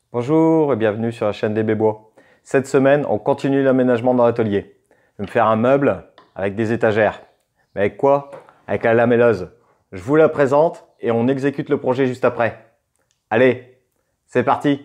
Bonjour et bienvenue sur la chaîne des Bébois. Cette semaine, on continue l'aménagement dans l'atelier. Je vais me faire un meuble avec des étagères. Mais avec quoi? Avec la lamelleuse. Je vous la présente et on exécute le projet juste après. Allez, c'est parti!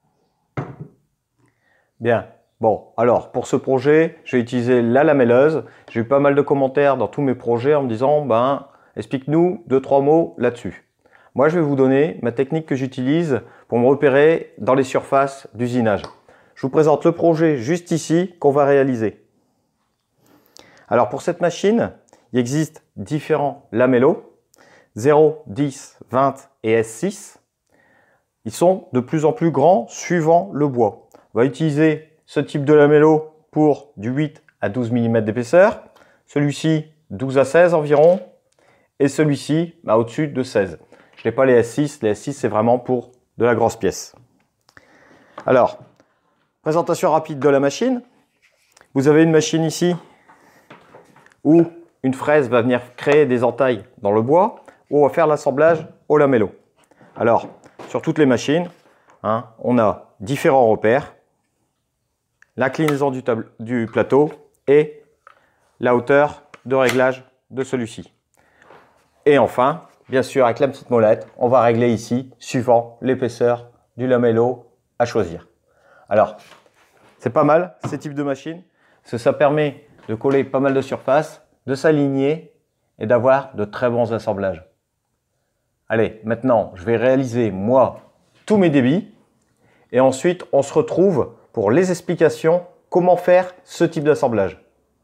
Bien. Bon, alors pour ce projet, je vais utiliser la lamelleuse. J'ai eu pas mal de commentaires dans tous mes projets en me disant, explique-nous 2-3 mots là-dessus. Moi, je vais vous donner ma technique que j'utilise pour me repérer dans les surfaces d'usinage. Je vous présente le projet juste ici qu'on va réaliser. Alors pour cette machine, il existe différents lamellos, 0, 10, 20 et S6. Ils sont de plus en plus grands suivant le bois. On va utiliser ce type de lamello pour du 8 à 12 mm d'épaisseur, celui-ci 12 à 16 environ, et celui-ci au-dessus de 16. Je n'ai pas les S6, les S6 c'est vraiment pour de la grosse pièce. Alors, présentation rapide de la machine. Vous avez une machine ici où une fraise va venir créer des entailles dans le bois, où on va faire l'assemblage au lamello. Alors, sur toutes les machines, on a différents repères, l'inclinaison du plateau et la hauteur de réglage de celui-ci. Et enfin, bien sûr, avec la petite molette, on va régler ici, suivant l'épaisseur du lamello à choisir. Alors, c'est pas mal, ces types de machines, parce que ça permet de coller pas mal de surface, de s'aligner et d'avoir de très bons assemblages. Allez, maintenant, je vais réaliser, moi, tous mes débits. Et ensuite, on se retrouve pour les explications, comment faire ce type d'assemblage.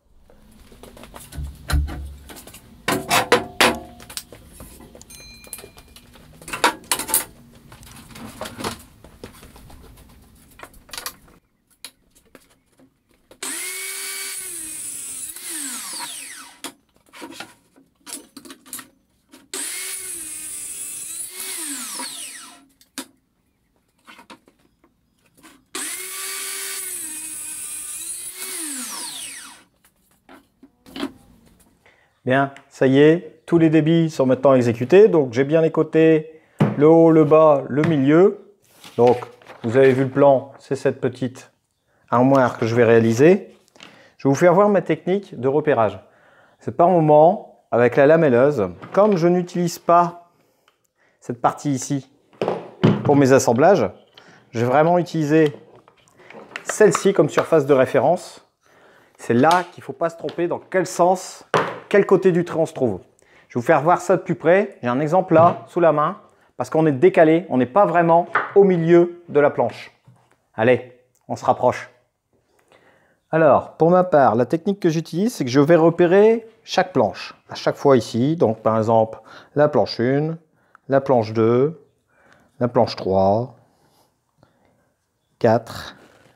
Bien, ça y est, tous les débits sont maintenant exécutés. Donc, j'ai bien les côtés, le haut, le bas, le milieu. Donc, vous avez vu le plan, c'est cette petite armoire que je vais réaliser. Je vais vous faire voir ma technique de repérage. C'est par moment, avec la lamelleuse, comme je n'utilise pas cette partie ici pour mes assemblages, je vais vraiment utiliser celle-ci comme surface de référence. C'est là qu'il ne faut pas se tromper dans quel sens, quel côté du trait on se trouve. Je vais vous faire voir ça de plus près. J'ai un exemple là, sous la main, parce qu'on est décalé, on n'est pas vraiment au milieu de la planche. Allez, on se rapproche. Alors, pour ma part, la technique que j'utilise, c'est que je vais repérer chaque planche. À chaque fois ici, donc par exemple, la planche 1, la planche 2, la planche 3, 4,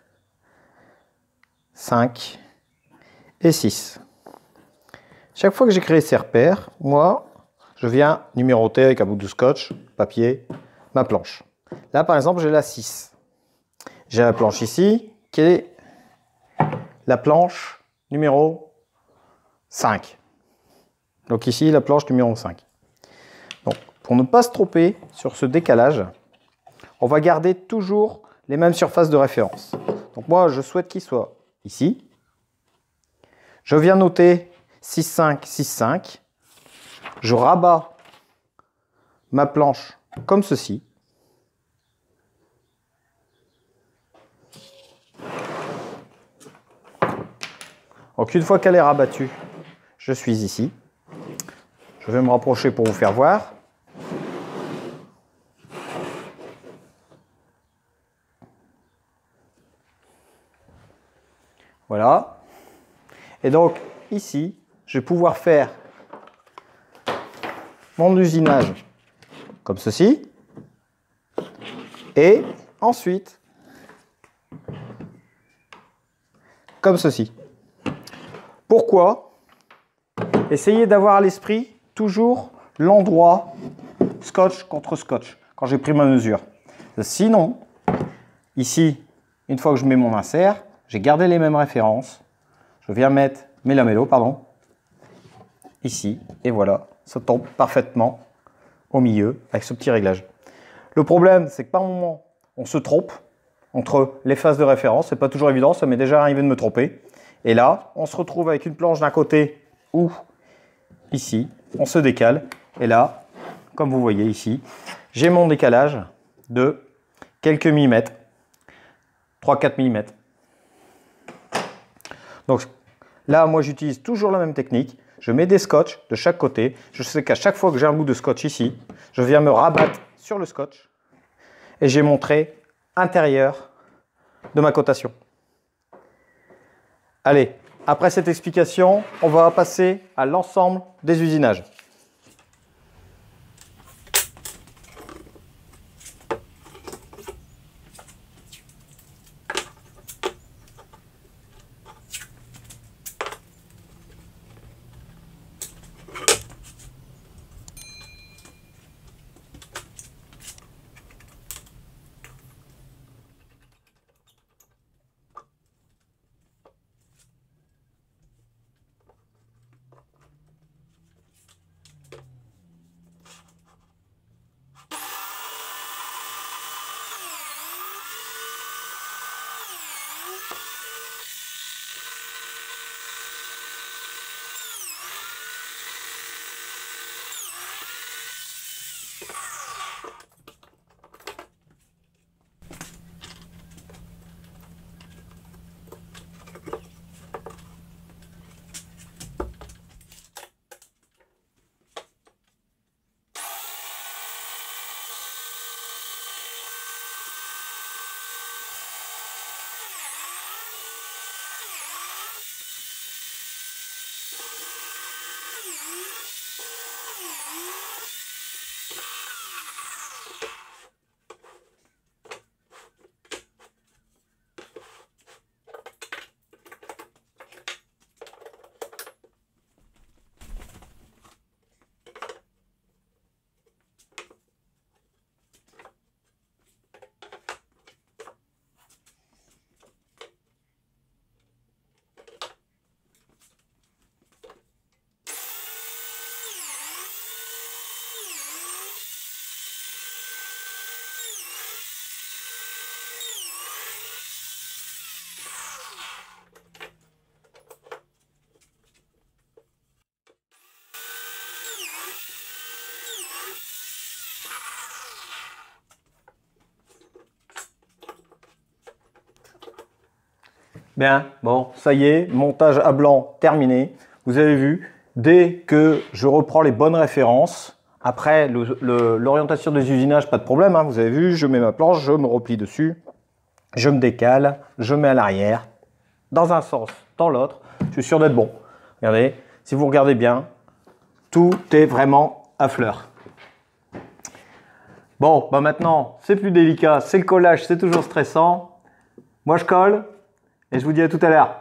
5 et 6. Chaque fois que j'ai créé ces repères, moi, je viens numéroter avec un bout de scotch, papier, ma planche. Là, par exemple, j'ai la 6. J'ai la planche ici, qui est la planche numéro 5. Donc ici, la planche numéro 5. Donc, pour ne pas se tromper sur ce décalage, on va garder toujours les mêmes surfaces de référence. Donc moi, je souhaite qu'il soit ici. Je viens noter 6,5, 6,5. Je rabats ma planche comme ceci. Donc une fois qu'elle est rabattue, je suis ici. Je vais me rapprocher pour vous faire voir. Voilà. Et donc ici, je vais pouvoir faire mon usinage comme ceci. Et ensuite, comme ceci. Pourquoi? Essayez d'avoir à l'esprit toujours l'endroit scotch contre scotch quand j'ai pris ma mesure. Sinon, ici, une fois que je mets mon insert, j'ai gardé les mêmes références. Je viens mettre mes lamellos, ici, et voilà, ça tombe parfaitement au milieu avec ce petit réglage. Le problème, c'est que par moment, on se trompe entre les faces de référence. C'est pas toujours évident, ça m'est déjà arrivé de me tromper. Et là, on se retrouve avec une planche d'un côté ou ici, on se décale. Et là, comme vous voyez ici, j'ai mon décalage de quelques millimètres, 3-4 mm. Donc là, moi j'utilise toujours la même technique. Je mets des scotch de chaque côté. Je sais qu'à chaque fois que j'ai un bout de scotch ici, je viens me rabattre sur le scotch et j'ai mon trait intérieur de ma cotation. Allez, après cette explication, on va passer à l'ensemble des usinages. Bien, bon, ça y est, montage à blanc terminé. Vous avez vu, dès que je reprends les bonnes références, après l'orientation des usinages, pas de problème, hein, vous avez vu, je mets ma planche, je me replie dessus, je me décale, je mets à l'arrière, dans un sens, dans l'autre, je suis sûr d'être bon. Regardez, si vous regardez bien, tout est vraiment à fleur. Bon, bah maintenant, c'est plus délicat, c'est le collage, c'est toujours stressant. Moi, je colle. Et je vous dis à tout à l'heure.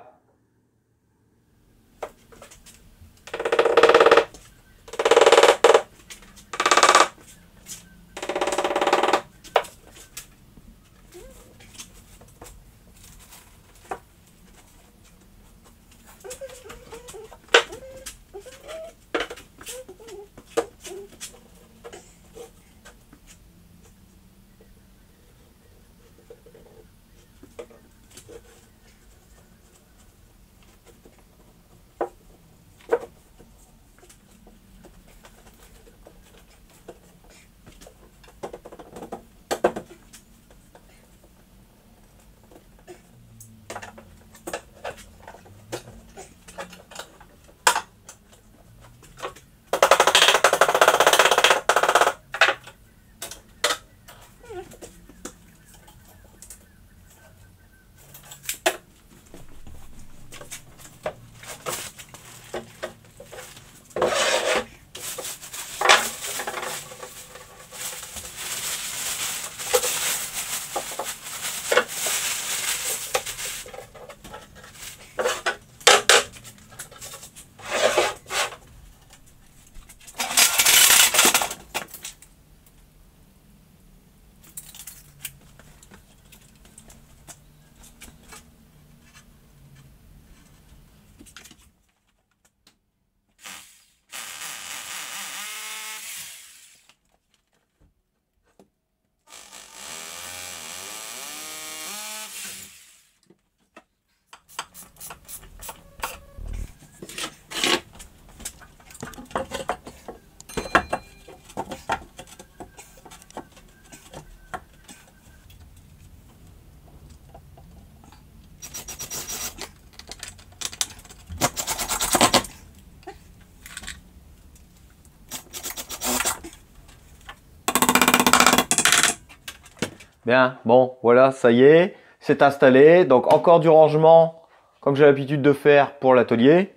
Bien, bon, voilà, ça y est, c'est installé. Donc encore du rangement, comme j'ai l'habitude de faire pour l'atelier.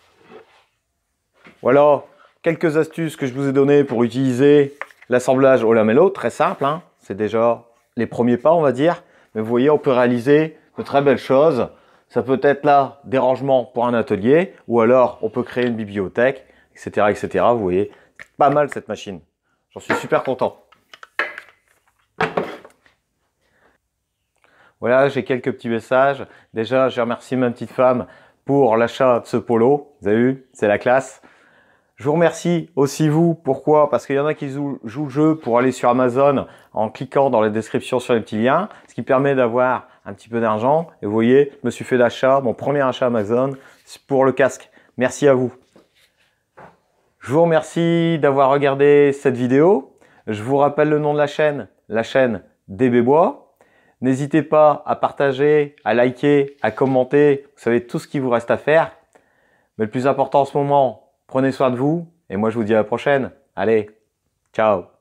Voilà, quelques astuces que je vous ai données pour utiliser l'assemblage au lamello. Très simple, hein. C'est déjà les premiers pas, on va dire. Mais vous voyez, on peut réaliser de très belles choses. Ça peut être là des rangements pour un atelier, ou alors on peut créer une bibliothèque, etc., etc. Vous voyez, pas mal cette machine. J'en suis super content. Voilà, j'ai quelques petits messages. Déjà, je remercie ma petite femme pour l'achat de ce polo. Vous avez vu, c'est la classe. Je vous remercie aussi vous. Pourquoi? Parce qu'il y en a qui jouent le jeu pour aller sur Amazon en cliquant dans les descriptions sur les petits liens, ce qui permet d'avoir un petit peu d'argent. Et vous voyez, je me suis fait l'achat, mon premier achat Amazon pour le casque. Merci à vous. Je vous remercie d'avoir regardé cette vidéo. Je vous rappelle le nom de la chaîne DB Bois. N'hésitez pas à partager, à liker, à commenter. Vous savez tout ce qu'il vous reste à faire. Mais le plus important en ce moment, prenez soin de vous. Et moi, je vous dis à la prochaine. Allez, ciao.